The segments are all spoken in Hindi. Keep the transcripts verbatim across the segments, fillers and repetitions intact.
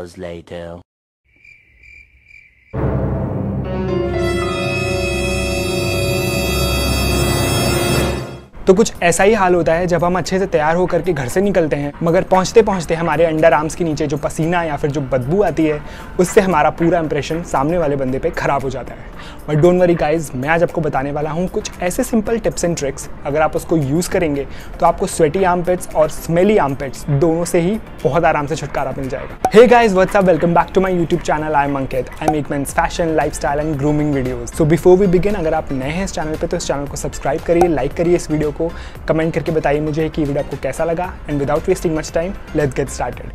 hours later. तो कुछ ऐसा ही हाल होता है जब हम अच्छे से तैयार होकर के घर से निकलते हैं, मगर पहुंचते पहुंचते हमारे अंडर आर्म्स के नीचे जो पसीना या फिर जो बदबू आती है, उससे हमारा पूरा इंप्रेशन सामने वाले बंदे पे खराब हो जाता है। बट डोंट वरी गाइज, मैं आज आपको बताने वाला हूं कुछ ऐसे सिंपल टिप्स एंड ट्रिक्स, अगर आप उसको यूज़ करेंगे तो आपको स्वेटी आर्मपिट्स और स्मेली आर्मपिट्स दोनों से ही बहुत आराम से छुटकारा मिल जाएगा। Hey guys, what's up, welcome back to my YouTube channel. I'm Ankit. I make men's fashion, lifestyle and grooming videos. So before we begin, अगर आप नए हैं इस चैनल पे तो इस चैनल को सब्सक्राइब करिए, लाइक करिए इस वीडियो को, कमेंट करके बताइए मुझे कि वीडियो आपको कैसा लगा। And without wasting much time, let's get started.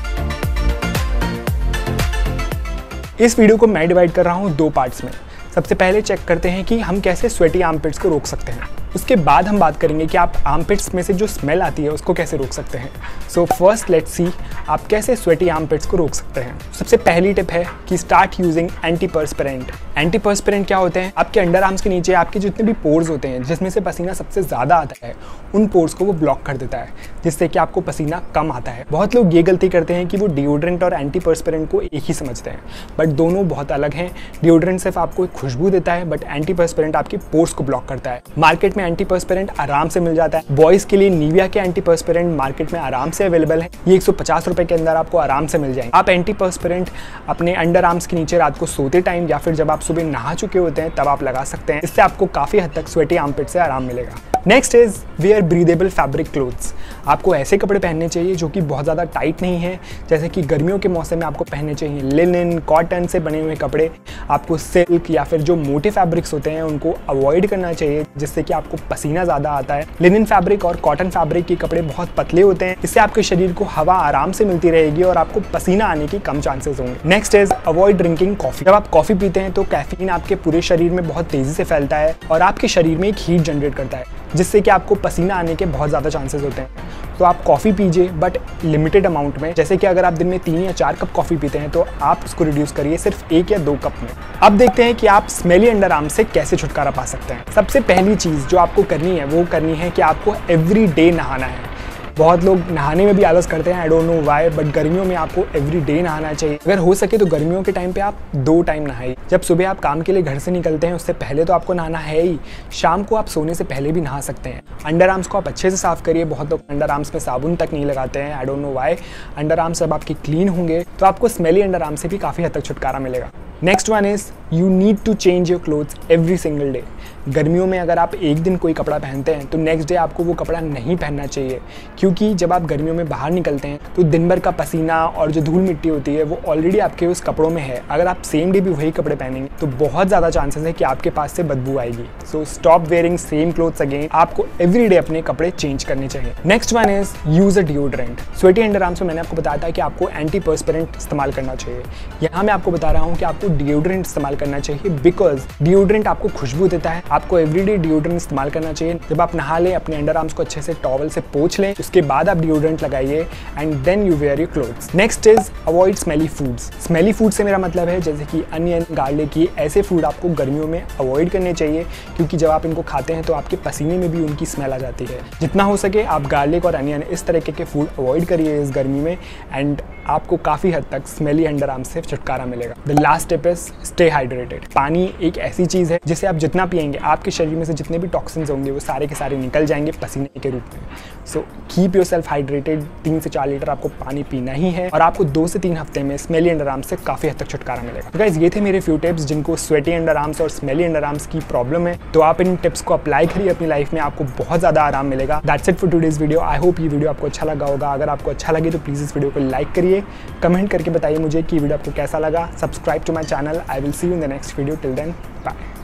इस वीडियो को मैं डिवाइड कर रहा हूं दो पार्ट्स में। सबसे पहले चेक करते हैं कि हम कैसे स्वेटी आर्मपिट्स को रोक सकते हैं। उसके बाद हम बात करेंगे कि आप आर्मपिट्स में से जो स्मेल आती है उसको कैसे रोक सकते हैं। सो फर्स्ट लेट्स सी आप कैसे स्वेटी आर्मपिट्स को रोक सकते हैं। सबसे पहली टिप है कि स्टार्ट यूजिंग एंटीपर्स्पिरेंट। एंटीपर्स्पिरेंट क्या होते हैं? आपके अंडर आर्म्स के नीचे आपके जितने भी पोर्स होते हैं जिसमें से पसीना सबसे ज़्यादा आता है, उन पोर्स को वो ब्लॉक कर देता है, जिससे कि आपको पसीना कम आता है। बहुत लोग ये गलती करते हैं कि वो डिओड्रेंट और एंटीपर्स्पिरेंट को एक ही समझते हैं, बट दोनों बहुत अलग हैं। डिओड्रेंट सिर्फ आपको एक खुशबू देता है, बट एंटीपर्स्पिरेंट आपके पोर्स को ब्लॉक करता है। मार्केट में एंटीपर्स्पिरेंट आराम से मिल जाता है। बॉयज के लिए निविया के एंटीपर्स्पिरेंट मार्केट में आराम से अवेलेबल है। ये एक सौ पचास रुपए के अंदर आपको आराम से मिल जाएंगे। आप एंटीपर्स्पिरेंट अपने अंडर आर्म्स के नीचे रात को सोते टाइम या फिर जब आप सुबह नहा चुके होते हैं तब आप लगा सकते हैं। इससे आपको काफी हद तक स्वेटी आर्मपिट से आराम मिलेगा। Next is wear breathable fabric clothes. आपको ऐसे कपड़े पहनने चाहिए जो कि बहुत ज़्यादा टाइट नहीं है, जैसे कि गर्मियों के मौसम में आपको पहनने चाहिए लिनन, कॉटन से बने हुए कपड़े। आपको सिल्क या फिर जो मोटे फैब्रिक्स होते हैं उनको अवॉइड करना चाहिए, जिससे कि आपको पसीना ज़्यादा आता है। लिनन फैब्रिक और कॉटन फैब्रिक के कपड़े बहुत पतले होते हैं, इससे आपके शरीर को हवा आराम से मिलती रहेगी और आपको पसीना आने की कम चांसेस होंगे। Next is avoid drinking coffee. जब आप कॉफी पीते हैं तो कैफीन आपके पूरे शरीर में बहुत तेजी से फैलता है और आपके शरीर में एक हीट जनरेट करता है, जिससे कि आपको पसीना आने के बहुत ज़्यादा चांसेस होते हैं। तो आप कॉफ़ी पीजिए, बट लिमिटेड अमाउंट में। जैसे कि अगर आप दिन में तीन या चार कप कॉफ़ी पीते हैं तो आप उसको रिड्यूस करिए सिर्फ एक या दो कप में। अब देखते हैं कि आप स्मेली अंडर आर्म से कैसे छुटकारा पा सकते हैं। सबसे पहली चीज़ जो आपको करनी है वो करनी है कि आपको एवरी डे नहाना है। बहुत लोग नहाने में भी आलस करते हैं, I don't know why, but गर्मियों में आपको एवरी डे नहाना चाहिए। अगर हो सके तो गर्मियों के टाइम पे आप दो टाइम नहाइए। जब सुबह आप काम के लिए घर से निकलते हैं उससे पहले तो आपको नहाना है ही, शाम को आप सोने से पहले भी नहा सकते हैं। अंडर आर्म्स को आप अच्छे से साफ करिए। बहुत लोग अंडर आर्म्स में साबुन तक नहीं लगाते हैं, I don't know why. Underarms जब आपकी क्लीन होंगे तो आपको स्मेली अंडर आर्म से भी काफ़ी हद तक छुटकारा मिलेगा। Next one is you need to change your clothes every single day. गर्मियों में अगर आप एक दिन कोई कपड़ा पहनते हैं तो नेक्स्ट डे आपको वो कपड़ा नहीं पहनना चाहिए, क्योंकि जब आप गर्मियों में बाहर निकलते हैं तो दिन भर का पसीना और जो धूल मिट्टी होती है वो ऑलरेडी आपके उस कपड़ों में है। अगर आप सेम डे भी वही कपड़े पहनेंगे तो बहुत ज़्यादा चांसेस है कि आपके पास से बदबू आएगी। So stop wearing same clothes again. आपको एवरी डे अपने कपड़े चेंज करने चाहिए। Next one is use a deodorant. Sweaty underarms में मैंने आपको बताया था कि आपको एंटीपर्स्पिरेंट इस्तेमाल करना चाहिए। यहाँ मैं आपको बता रहा हूँ कि आपको डिओड्रेंट इस्तेमाल करना चाहिए, बिकॉज डिओड्रेंट आपको खुशबू देता है। आपको एवरीडे डिओड्रेंट इस्तेमाल करना चाहिए। जब आप नहा लें, अपने अंडर आर्म्स को अच्छे से टॉवल से पोंछ लें, उसके बाद आप डिओड्रेंट लगाइए and then you wear your clothes. Next is avoid smelly foods. Smelly food से मेरा मतलब है जैसे कि अनियन, गार्लिक, ये ऐसे फूड आपको गर्मियों में अवॉइड करने चाहिए, क्योंकि जब आप इनको खाते हैं तो आपके पसीने में भी उनकी स्मेल आ जाती है। जितना हो सके आप गार्लिक और अनियन इस तरीके के फूड अवॉइड करिए इस गर्मी में, एंड आपको काफ़ी हद तक स्मेली अंडर आर्म से छुटकारा मिलेगा। The last tip is stay hydrated. पानी एक ऐसी चीज़ है जिसे आप जितना पिएंगे आपके शरीर में से जितने भी टॉक्सिन्स होंगे वो सारे के सारे निकल जाएंगे पसीने के रूप में। So keep yourself hydrated. तीन से चार लीटर आपको पानी पीना ही है और आपको दो से तीन हफ्ते में स्मेली अंडर आर्म्स से काफ़ी हद तक छुटकारा मिलेगा। तो गाइस, ये थे मेरे फ्यू टिप्स जिनको स्वेटी अंडर आर्म्स और स्मेली अंडर आर्म्स की प्रॉब्लम है। तो आप इन टिप्स को अप्लाई करिए अपनी लाइफ में, आपको बहुत ज़्यादा आराम मिलेगा। That's it for today's video. I hope ये वीडियो आपको अच्छा लगा होगा। अगर आपको अच्छा लगे तो प्लीज़ इस वीडियो को लाइक करिए, कमेंट करके बताइए मुझे कि वीडियो आपको कैसा लगा। Subscribe to my channel. I will see you in the next video. Till then, bye.